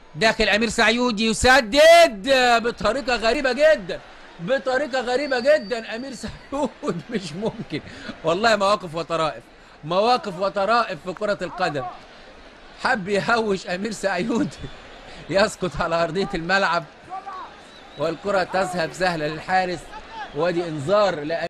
داخل امير سعيود يسدد بطريقه غريبه جدا، بطريقه غريبه جدا. امير سعيود مش ممكن والله، مواقف وطرائف، مواقف وطرائف في كره القدم. حب يهوش امير سعيود يسقط على ارضيه الملعب، والكره تذهب سهله للحارس، وادي انذار